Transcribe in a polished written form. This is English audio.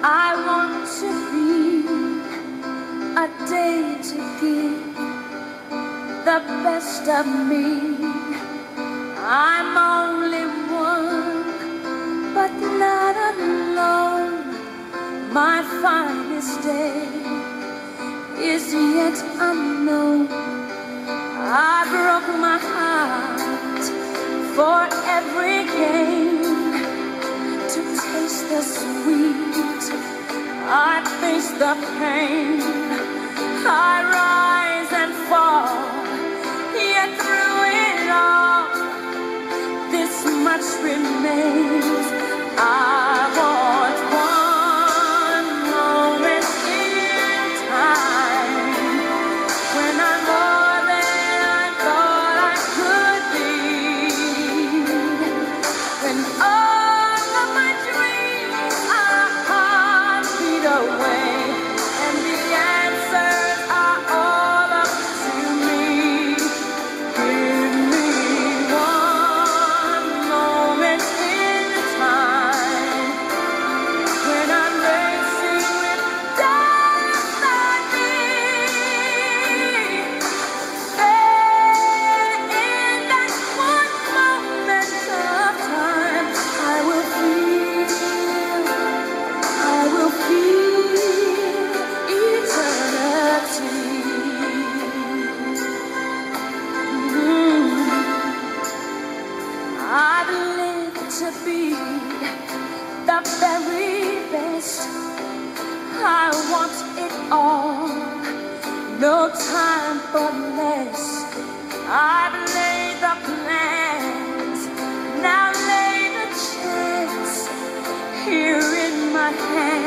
I want to be a day to give the best of me. I'm only one, but not alone. My finest day is yet unknown. I broke my heart for every game to taste the sweet. I face the pain. I rise and fall, yet through it all, this much remains. I want one moment in time when I'm more than I thought I could be, when all of my dreams are heartbeat away, and the answers are all up to me. Give me one moment in time when I'm racing with destiny. And in that one moment of time, I will feel eternity. I've lived to be the very best. I want it all, no time for less. I've laid the plans, now lay the chance here in my hands.